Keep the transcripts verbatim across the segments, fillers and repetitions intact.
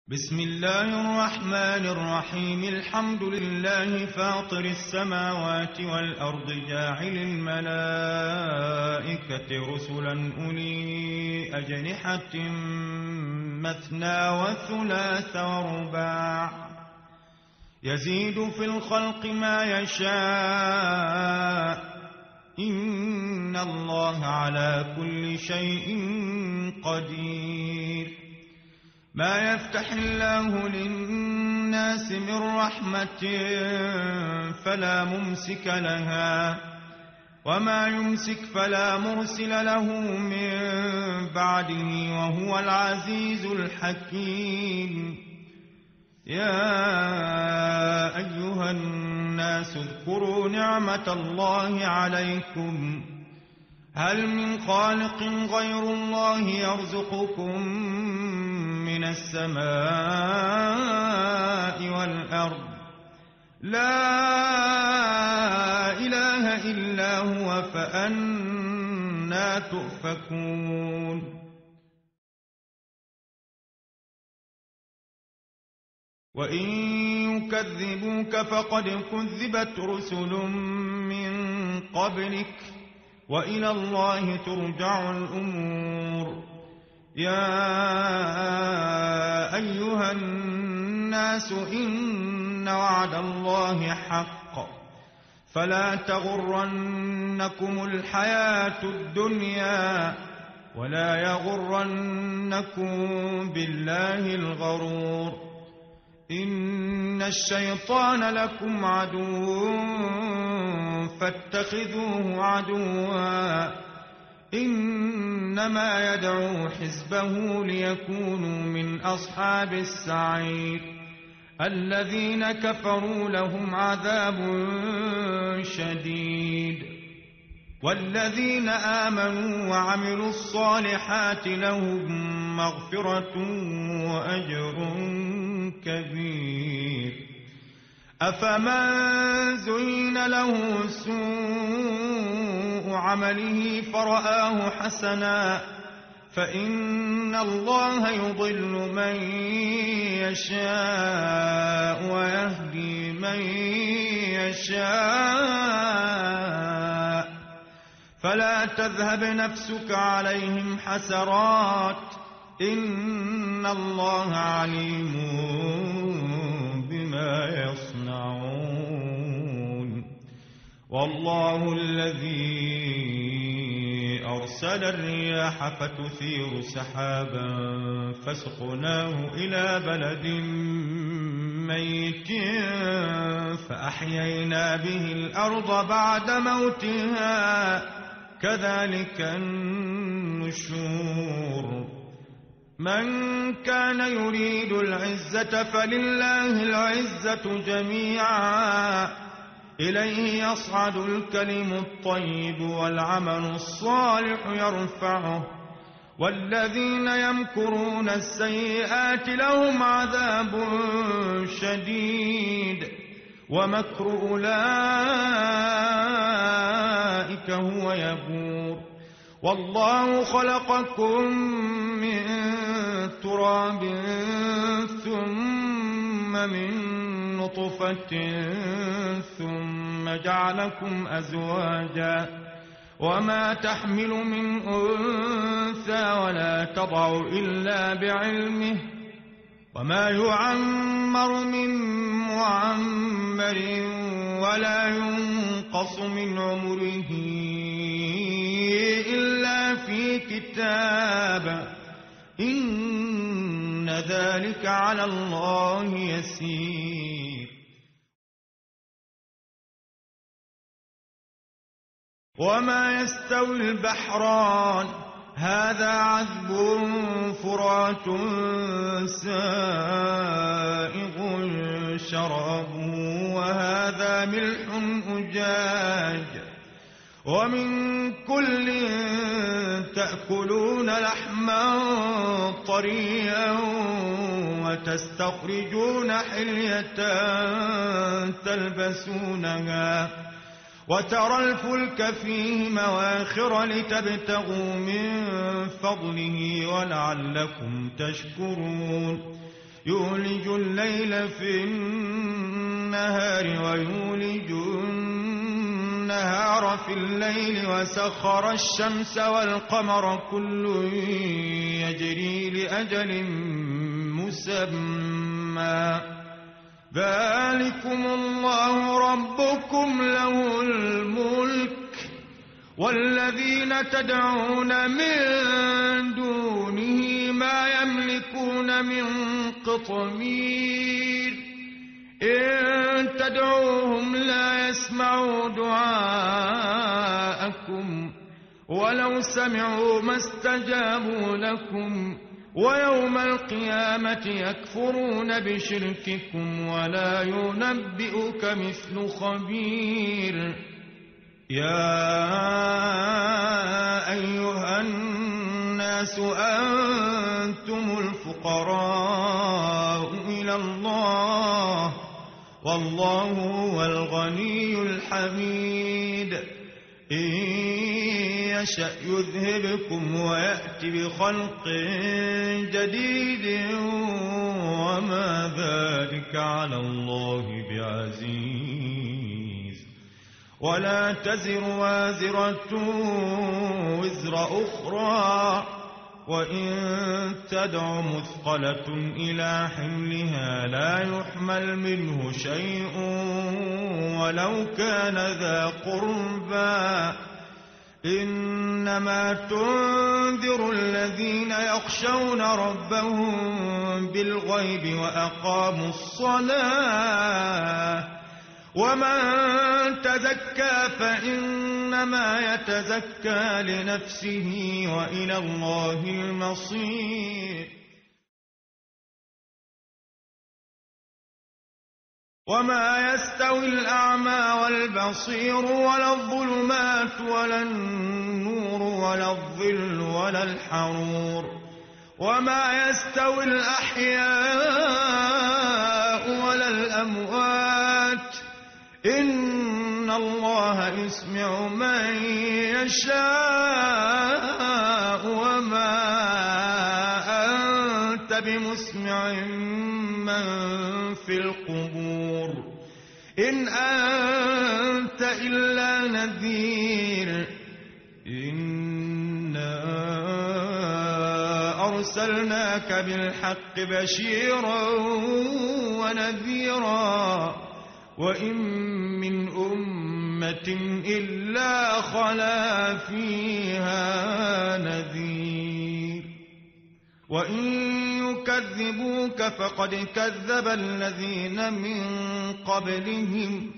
بسم الله الرحمن الرحيم. الحمد لله فاطر السماوات والأرض جاعل الملائكة رسلا أولي أجنحة مثنى وثلاث ورباع يزيد في الخلق ما يشاء إن الله على كل شيء قدير. ما يفتح الله للناس من رحمة فلا ممسك لها وما يمسك فلا مرسل له من بعده وهو العزيز الحكيم. يا أيها الناس اذكروا نعمة الله عليكم هل من خالق غير الله يرزقكم من السماء والأرض لا إله إلا هو فأنى تؤفكون. وإن يكذبوك فقد كذبت رسل من قبلك وإلى الله ترجع الأمور. يا أيها الناس إن وعد الله حق فلا تغرنكم الحياة الدنيا ولا يغرنكم بالله الغرور. إن الشيطان لكم عدو فاتخذوه عدوا إنما يدعو حزبه ليكونوا من أصحاب السعير. الذين كفروا لهم عذاب شديد والذين آمنوا وعملوا الصالحات لهم مغفرة وأجر كبير. أفمن زين له سوء عمله فرآه حسنا فإن الله يضل من يشاء ويهدي من يشاء فلا تذهب نفسك عليهم حسرات إن الله عليم بما يصنعون. والله الذي أرسل الرياح فتثير سحابا فسقناه إلى بلد ميت فأحيينا به الأرض بعد موتها كذلك النشور. من كان يريد العزة فلله العزة جميعا إليه يصعد الكلم الطيب والعمل الصالح يرفعه والذين يمكرون السيئات لهم عذاب شديد ومكر أولئك هو يبور. والله خلقكم من تراب ثم من نطفة ثم جعلكم أزواجا وما تحمل من أنثى ولا تضع إلا بعلمه وما يعمر من معمر ولا ينقص من عمره إلا في كتاب إن ذلك على الله يسير. وما يستوي البحران هذا عذب فرات سائغ شرابه وهذا ملح أجاج ومن كل تأكلون لحما طريا وتستخرجون حلية تلبسونها وترى الفلك فيه مواخر لتبتغوا من فضله ولعلكم تشكرون يولج الليل في النهار ويولج النهار في الليل وسخر الشمس والقمر كل يجري لأجل مسمى ذلكم الله ربكم له الملك والذين تدعون من دونه ما يملكون من قطمير إن تدعوهم لا يسمعوا دعاءكم ولو سمعوا ما استجابوا لكم ويوم القيامة يكفرون بشرككم ولا ينبئك مثل خبير يا أيها الناس أنتم الفقراء إلى الله والله هو الغني الحميد إن يشأ يذهبكم ويأتي بخلق جديد وما ذلك على الله بعزيز ولا تزر وازرة وزر أخرى وإن تدع مثقلة إلى حملها لا يحمل منه شيء ولو كان ذا قربى إنما تنذر الذين يخشون ربهم بالغيب وأقاموا الصلاة ومن تزكى فإنما يتزكى لنفسه وإلى الله المصير وما يستوي الأعمى والبصير ولا الظلمات ولا النور ولا الظل ولا الحرور وما يستوي الأحياء ولا الأموات إن الله يسمع من يشاء وما أنت بمسمع من في القبور إن أنت إلا نذير إنا أرسلناك بالحق بشيرا ونذيرا وإن من أمة إلا خلا فيها نذير وإن يكذبوك فقد كذب الذين من قبلهم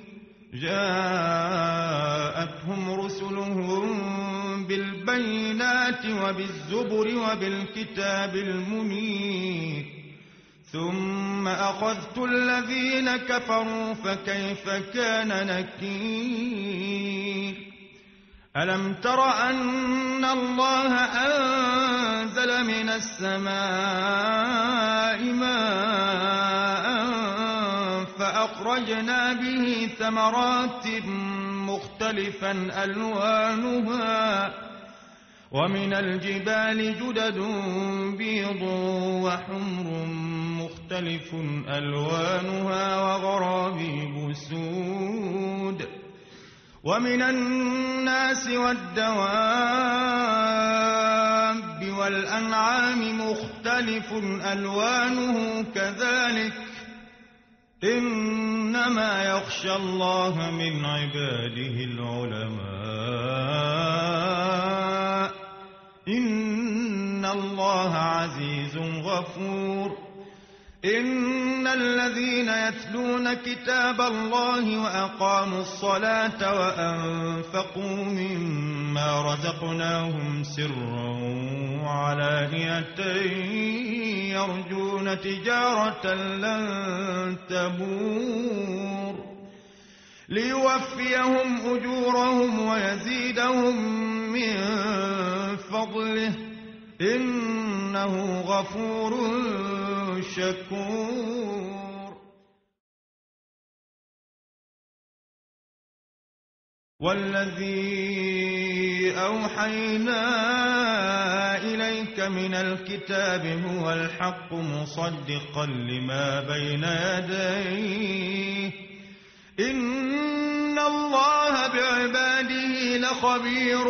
جاءتهم رسلهم بالبينات وبالزبر وبالكتاب المنير ثم أخذت الذين كفروا فكيف كان نكير ألم تر أن الله أنزل من السماء ماء فأخرجنا به ثمرات مختلفا ألوانها ومن الجبال جدد بيض وحمر مختلف ألوانها وغرابيب سود ومن الناس والدواب والأنعام مختلف ألوانه كذلك إنما يخشى الله من عباده العلماء إن الله عزيز غفور إن الذين يتلون كتاب الله وأقاموا الصلاة وأنفقوا مما رزقناهم سرا وعلانية يرجون تجارة لن تبور ليوفيهم أجورهم ويزيدهم من فضله إنه غفور شكور والذي أوحينا إليك من الكتاب هو الحق مصدقا لما بين يديه إن الله بعباده لخبير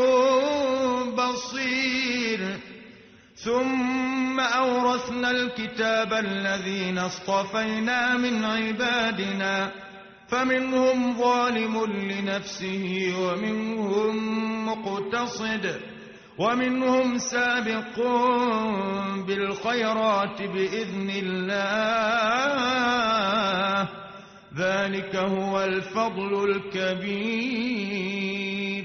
بصير ثم أورثنا الكتاب الذين اصطفينا من عبادنا فمنهم ظالم لنفسه ومنهم مقتصد ومنهم سابق بالخيرات بإذن الله ذلك هو الفضل الكبير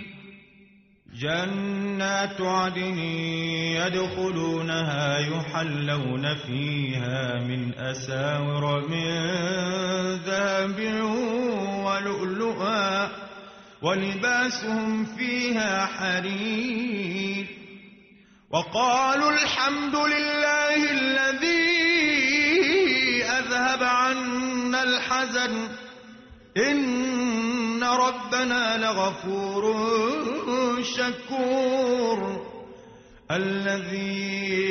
جنات عدن يدخلونها يحلون فيها من أساور من ذهب ولؤلؤا ولباسهم فيها حرير وقالوا الحمد لله الذي أذهب عنا الحزن إن ربنا لغفور شكور الذي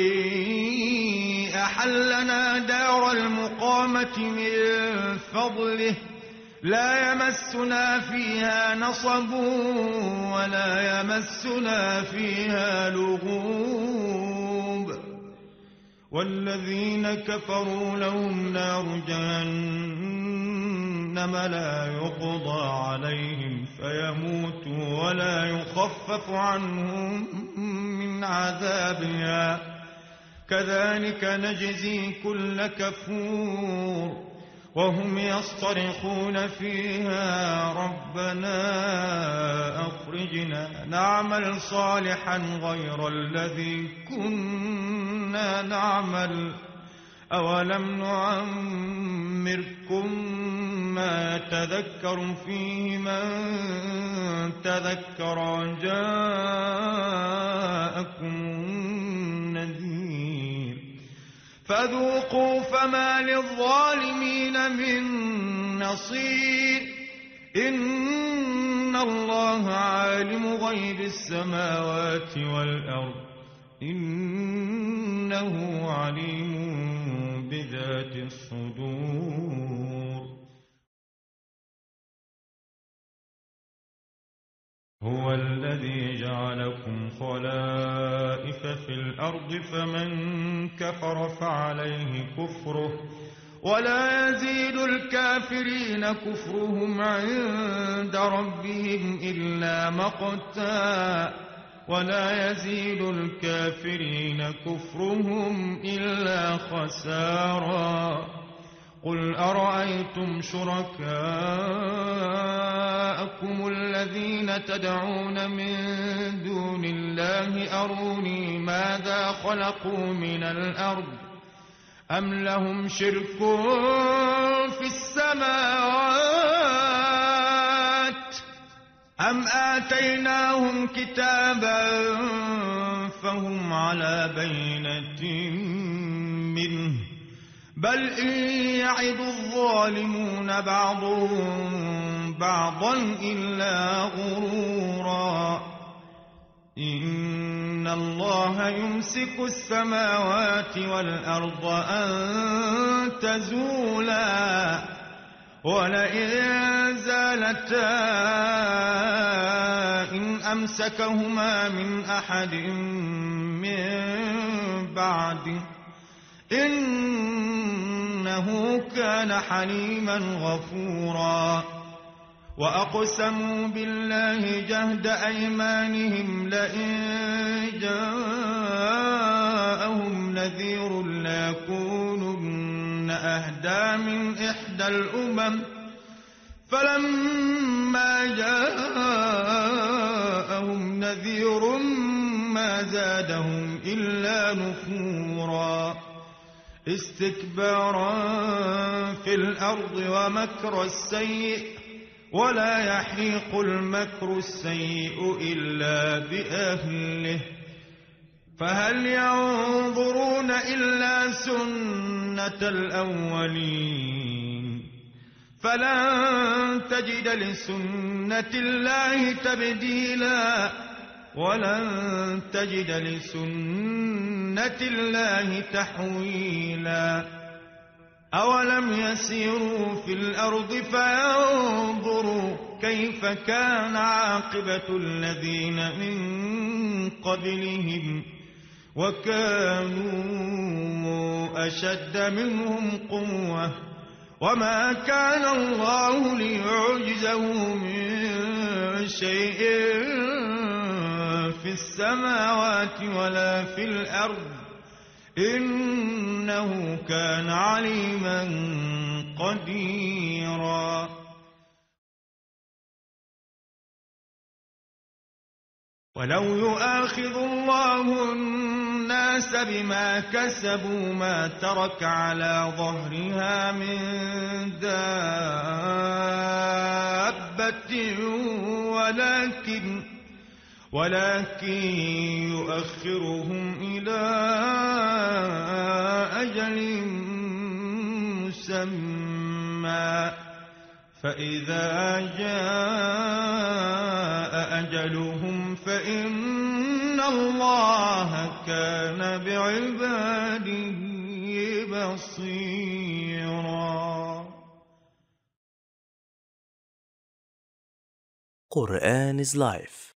أحلنا دار المقامة من فضله لا يمسنا فيها نصب ولا يمسنا فيها لغوب والذين كفروا لهم نار جهنم لا يقضى عليهم فيموتوا ولا يخفف عنهم من عذابها كذلك نجزي كل كفور وهم يصطرخون فيها ربنا أخرجنا نعمل صالحا غير الذي كنا نعمل أولم نعمركم ما يتذكر فيه من تذكر وجاءكم النذير فذوقوا فما للظالمين من نصير إن الله عالم غيب السماوات والأرض إنه عليم بذات الصدور هو الذي جعلكم خلائف في الأرض فمن كفر فعليه كفره ولا يزيد الكافرين كفرهم عند ربهم إلا مقتا ولا يزيد الكافرين كفرهم إلا خسارا قل أرأيتم شركاءكم الذين تدعون من دون الله أروني ماذا خلقوا من الأرض أم لهم شرك في السماوات أم آتيناهم كتابا فهم على بينة منه بل إن يعد الظالمون بعضهم بعضا إلا غرورا إن الله يمسك السماوات والأرض أن تزولا ولئن زالتا إن أمسكهما من أحد من بعده إنه كان حليما غفورا وأقسموا بالله جهد أيمانهم لئن جاءهم نذير ليكونن أهدى من إحدى الأمم فلما جاءهم نذير ما زادهم إلا نفورا استكبارا في الأرض ومكر السيء ولا يحيق المكر السيء إلا بأهله فهل ينظرون إلا سنة الأولين فلن تجد لسنة الله تبديلا ولن تجد لسنة الله تحويلا أولم يسيروا في الأرض فينظروا كيف كان عاقبة الذين من قبلهم وكانوا أشد منهم قوة وما كان الله ليعجزه من شيء في السماوات ولا في الأرض إنه كان عليما قديرا ولو يؤاخذ الله الناس بما كسبوا ما ترك على ظهرها من دابة ولكن ولكن يؤخرهم إلى أجل مسمى فإذا جاء أجلهم فإن الله كان بعباده بصيرا. Quran is life.